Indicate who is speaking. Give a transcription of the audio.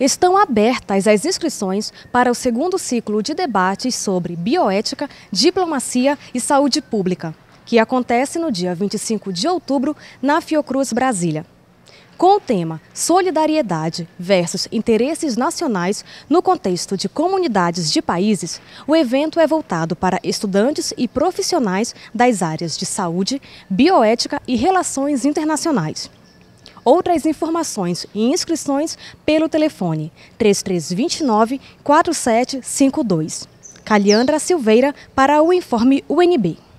Speaker 1: Estão abertas as inscrições para o segundo ciclo de debates sobre bioética, diplomacia e saúde pública, que acontece no dia 25 de outubro na Fiocruz, Brasília. Com o tema Solidariedade versus Interesses Nacionais no contexto de comunidades de países, o evento é voltado para estudantes e profissionais das áreas de saúde, bioética e relações internacionais. Outras informações e inscrições pelo telefone 3329-4752. Caliandra Silveira para o Informe UNB.